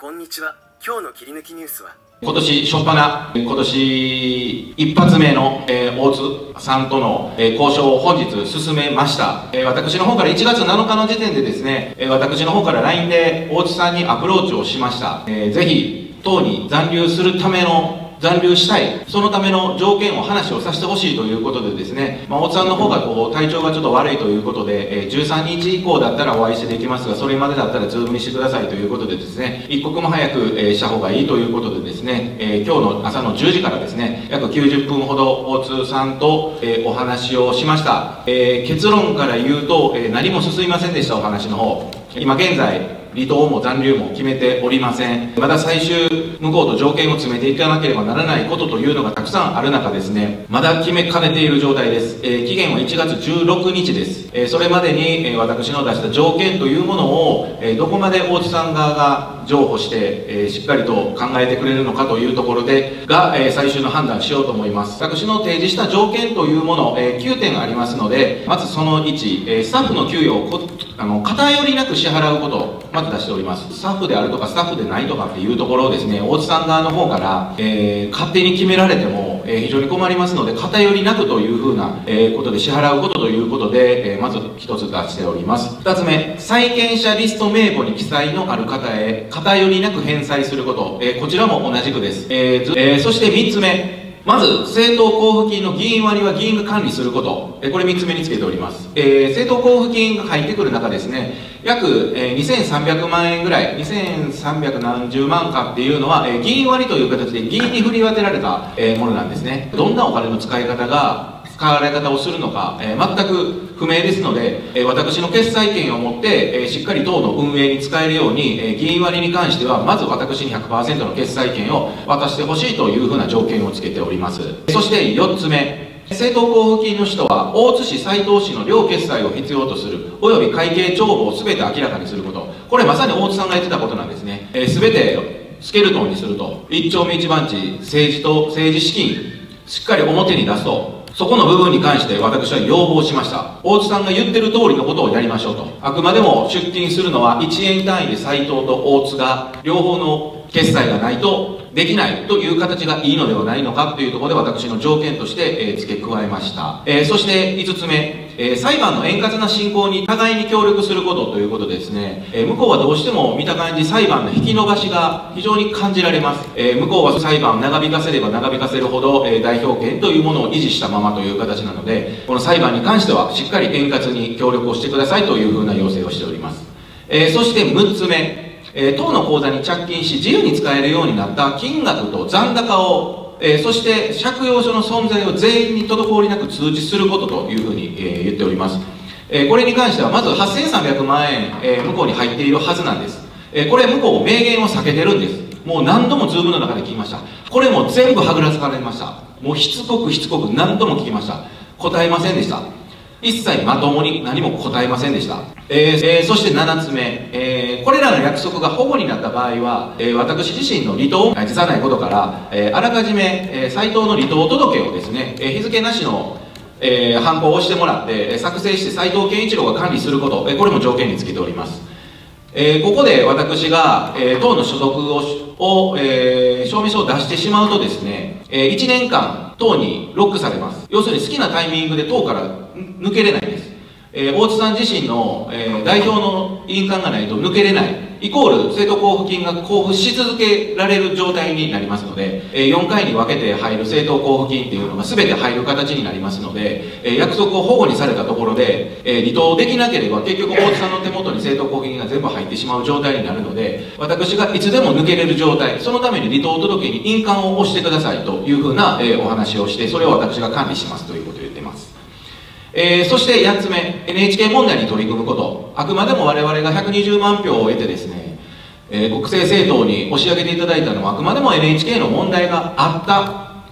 こんにちは。今日の切り抜きニュースは、 今年初っ端、今年一発目の、大津さんとの、交渉を本日進めました。私の方から1月7日の時点でですね、私の方から LINE で大津さんにアプローチをしました。ぜひ、党に残留するための残留したい、そのための条件を話をさせてほしいということでですね、大津さんの方が体調がちょっと悪いということで、13日以降だったらお会いしてできますが、それまでだったらズームにしてくださいということでですね、一刻も早くした方がいいということでですね、今日の朝の10時からですね、約90分ほど大津さんとお話をしました。結論から言うと、何も進みませんでした、お話の方。今現在離党も残留も決めておりません。まだ最終向こうと条件を詰めていかなければならないことというのがたくさんある中ですね、まだ決めかねている状態です。期限は1月16日です。それまでに私の出した条件というものをどこまで大津さん側が譲歩してしっかりと考えてくれるのかというところで最終の判断しようと思います。私の提示した条件というもの9点ありますので、まずその1、スタッフの給与を偏りなく支払うことをまず出しております。スタッフであるとかスタッフでないとかっていうところをですね、大津さん側の方から、勝手に決められても、非常に困りますので、偏りなくというふうな、ことで支払うことということで、まず一つ出しております。二つ目、債権者リスト名簿に記載のある方へ偏りなく返済すること、こちらも同じくです。そして三つ目、まず、政党交付金の議員割は議員が管理すること。これ3つ目につけております。政党交付金が入ってくる中ですね、約2300万円ぐらい、2300何十万かっていうのは、議員割という形で議員に振り分けられたものなんですね。どんなお金の使いわれ方をするのか、全く不明ですので、私の決裁権を持って、しっかり党の運営に使えるように、議員割に関してはまず私に 100% の決裁権を渡してほしいというふうな条件をつけております。そして4つ目、政党交付金の人は大津市、斉藤市の両決済を必要とするおよび会計帳簿を全て明らかにすること、これまさに大津さんが言ってたことなんですね。全てスケルトンにすると、一丁目一番地、政治資金しっかり表に出すと、そこの部分に関して私は要望しました。大津さんが言ってる通りのことをやりましょうと。あくまでも出金するのは1円単位で斉藤と大津が両方の決済がないとできないという形がいいのではないのかというところで私の条件として付け加えました。そして5つ目、裁判の円滑な進行に互いに協力することということですね。向こうはどうしても見た感じ裁判の引き延ばしが非常に感じられます。向こうは裁判を長引かせれば長引かせるほど代表権というものを維持したままという形なので、この裁判に関してはしっかり円滑に協力をしてくださいというふうな要請をしております。そして6つ目、党の口座に着金し自由に使えるようになった金額と残高を、そして借用書の存在を全員に滞りなく通知することというふうに、言っております。これに関してはまず8300万円、向こうに入っているはずなんです。これ向こう明言を避けてるんです。もう何度もズームの中で聞きました。これも全部はぐらつかれました。もうしつこく何度も聞きました。答えませんでした。一切まともに何も答えませんでした。そして7つ目、これらの約束が保護になった場合は、私自身の離党を辞さないことから、あらかじめ、斉藤の離党届をですね、日付なしのハンコを押してもらって作成して斉藤健一郎が管理すること、これも条件につけております。ここで私が、党の所属を、証明書を出してしまうとですね、1年間党にロックされます。要するに好きなタイミングで党から抜けれないんです。大津さん自身の、代表の印鑑がないと抜けれない、イコール政党交付金が交付し続けられる状態になりますので、4回に分けて入る政党交付金っていうのが全て入る形になりますので、約束を保護にされたところで、離党できなければ結局大津さんの手元に政党交付金が全部入ってしまう状態になるので、私がいつでも抜けれる状態、そのために離党届に印鑑を押してくださいというふうな、お話をして、それを私が管理しますということを言っています。そして8つ目、NHK 問題に取り組むこと。あくまでも我々が120万票を得てですね、国政政党に押し上げていただいたのはあくまでも NHK の問題があった、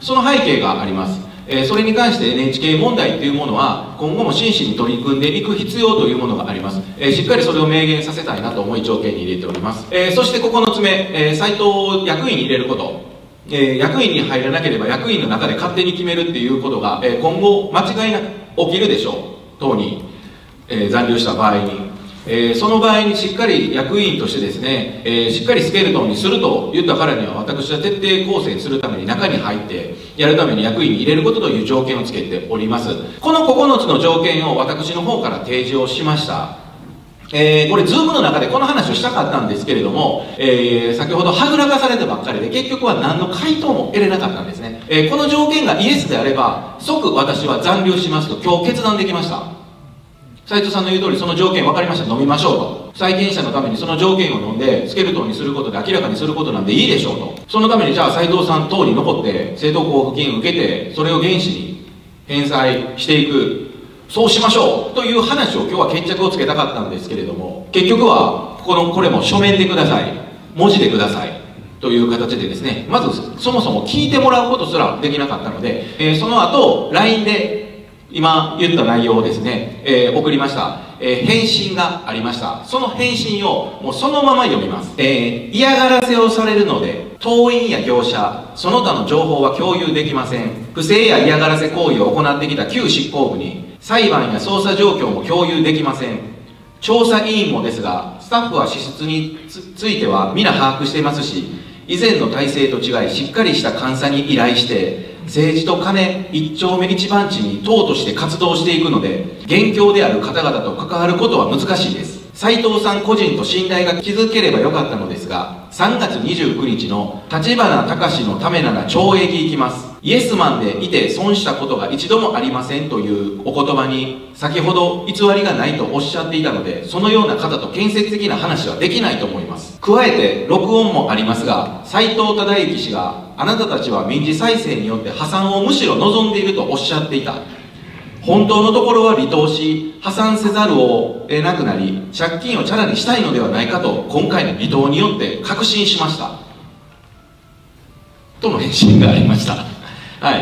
その背景があります。それに関して NHK 問題というものは今後も真摯に取り組んでいく必要というものがあります。しっかりそれを明言させたいなと思い条件に入れております。そして9つ目、斉藤を役員に入れること。役員に入らなければ役員の中で勝手に決めるっていうことが、今後間違いなく起きるでしょう。党に、残留した場合に。 その場合にしっかり役員としてですね、しっかりスケルトンにすると言ったからには、私は徹底構成するために中に入ってやるために役員に入れることという条件をつけております。この9つの条件を私の方から提示をしました。これ Zoom の中でこの話をしたかったんですけれども、先ほどはぐらかされたばっかりで結局は何の回答も得れなかったんですね。この条件がイエスであれば即私は残留しますと今日決断できました。斉藤さんの言う通りその条件分かりました、飲みましょうと。債権者のためにその条件を飲んでスケルトンにすることで明らかにすることなんでいいでしょうと。そのためにじゃあ斉藤さん等に残って正当交付金を受けてそれを原資に返済していく、そうしましょうという話を今日は決着をつけたかったんですけれども、結局はこれも書面でください、文字でくださいという形でですね、まずそもそも聞いてもらうことすらできなかったので、その後 LINE で今言った内容をですね、送りました。返信がありました。その返信をもうそのまま読みます。嫌がらせをされるので党員や業者その他の情報は共有できません。不正や嫌がらせ行為を行ってきた旧執行部に裁判や捜査状況も共有できません。調査委員もですがスタッフは支出については皆把握していますし、以前の体制と違いしっかりした監査に依頼して政治と金一丁目一番地に党として活動していくので現況である方々と関わることは難しいです。斉藤さん個人と信頼が築ければよかったのですが、3月29日の立花隆のためなら懲役行きます、イエスマンでいて損したことが一度もありませんというお言葉に先ほど偽りがないとおっしゃっていたので、そのような方と建設的な話はできないと思います。加えて録音もありますが、斉藤忠之氏があなたたちは民事再生によって破産をむしろ望んでいるとおっしゃっていた、本当のところは離党し破産せざるを得なくなり借金をチャラにしたいのではないかと今回の離党によって確信しましたとの返信がありましたはい、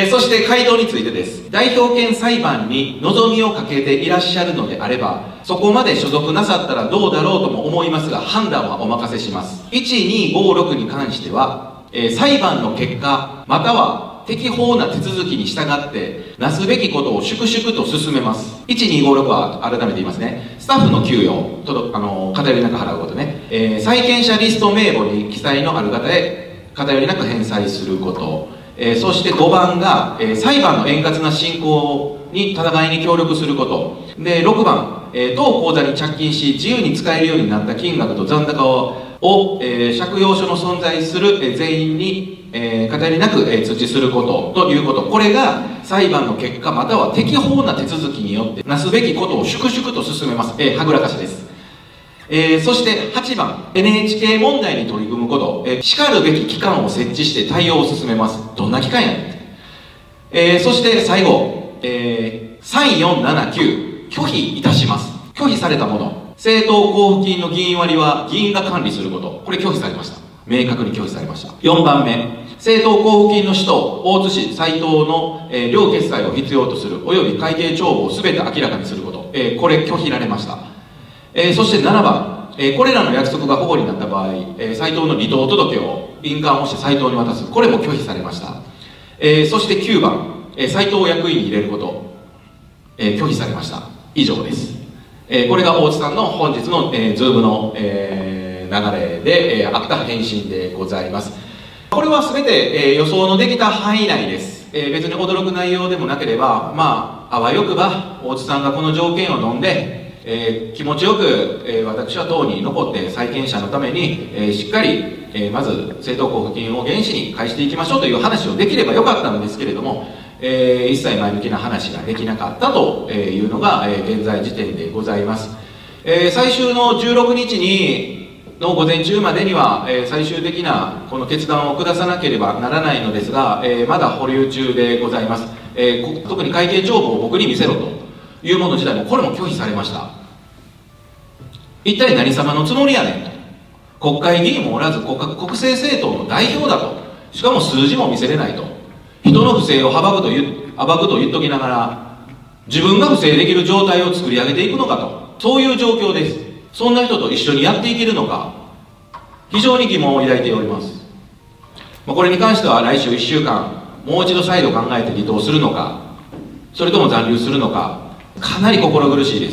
そして回答についてです。代表権裁判に望みをかけていらっしゃるのであればそこまで所属なさったらどうだろうとも思いますが判断はお任せします。1256に関しては、裁判の結果または適法な手続きに従ってなすべきことを粛々と進めます。1256は改めて言いますね。スタッフの給与偏りなく払うことね、債権者リスト名簿に記載のある方へ偏りなく返済すること、そして5番が、裁判の円滑な進行に戦いに協力することで、6番、当口座に着金し自由に使えるようになった金額と残高を借用書の存在する全員に偏りなく通知することということ、これが裁判の結果または適法な手続きによってなすべきことを粛々と進めます。はぐらかしです。そして8番 NHK 問題に取り組むこと、しかるべき機関を設置して対応を進めます。どんな機関やねん。そして最後、3479拒否いたします。拒否されたもの、政党交付金の議員割は議員が管理すること、これ拒否されました。明確に拒否されました。4番目、政党交付金の使途、大津市斉藤の、両決済を必要とするおよび会計帳簿を全て明らかにすること、これ拒否られました。そして7番、これらの約束が保護になった場合、斉藤の離党届を印鑑をして斉藤に渡す、これも拒否されました。そして9番、斉藤を役員に入れること、拒否されました。以上です。これが大津さんの本日の、Zoom の、流れで、あった返信でございます。これは全て、予想のできた範囲内です。別に驚く内容でもなければ、あわよくば大津さんがこの条件を飲んで、気持ちよく、私は党に残って債権者のために、しっかり、まず政党交付金を原資に返していきましょうという話をできればよかったんですけれども、一切前向きな話ができなかったというのが、現在時点でございます。最終の16日の午前中までには、最終的なこの決断を下さなければならないのですが、まだ保留中でございます。特に会計帳簿を僕に見せろというもの自体もこれも拒否されました。一体何様のつもりやねんと。国会議員もおらず国政政党の代表だと、しかも数字も見せれないと、人の不正を暴くと言っときながら自分が不正できる状態を作り上げていくのかと、そういう状況です。そんな人と一緒にやっていけるのか、非常に疑問を抱いております。これに関しては来週1週間もう一度再度考えて離党するのか、それとも残留するのか、かなり心苦しいです。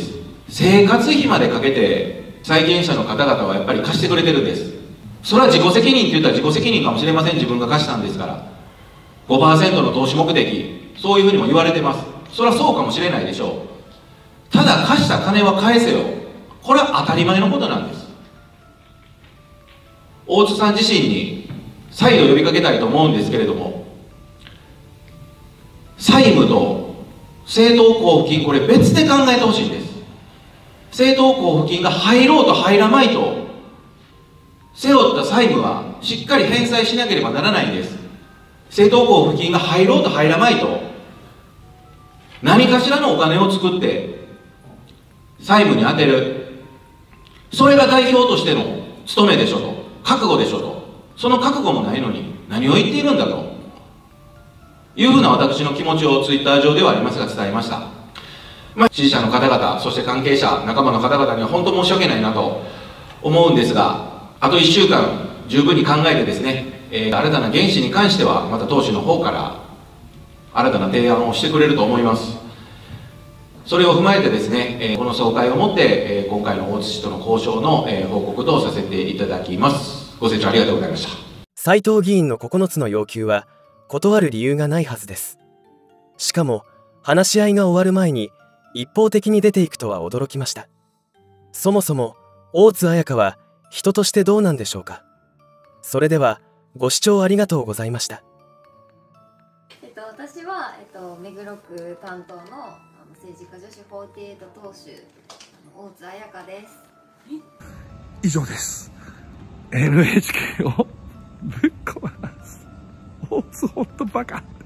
生活費までかけて債権者の方々はやっぱり貸してくれてるんです。それは自己責任って言ったら自己責任かもしれません。自分が貸したんですから。 5% の投資目的、そういうふうにも言われてます。それはそうかもしれないでしょう。ただ貸した金は返せよ、これは当たり前のことなんです。大津さん自身に再度呼びかけたいと思うんですけれども、債務と正当交付金、これ別で考えてほしいんです。正当交付金が入ろうと入らないと、背負った債務はしっかり返済しなければならないんです。正当交付金が入ろうと入らないと、何かしらのお金を作って債務に充てる、それが代表としての務めでしょと、覚悟でしょと。その覚悟もないのに何を言っているんだというふうな私の気持ちをツイッター上ではありますが伝えました。支持者の方々、そして関係者仲間の方々には本当申し訳ないなと思うんですが、あと1週間十分に考えてですね、新たな原資に関してはまた党首の方から新たな提案をしてくれると思います。それを踏まえてですね、この総会をもって今回の大津氏との交渉の報告とさせていただきます。ご清聴ありがとうございました。 斉藤議員の9つの要求は断る理由がないはずです。しかも話し合いが終わる前に一方的に出ていくとは驚きました。そもそも大津綾香は人としてどうなんでしょうか。それではご視聴ありがとうございました。 私は、目黒区担当の政治家女子48党首大津綾香です。 以上です。NHK をぶっ壊す。大津ほんとバカ。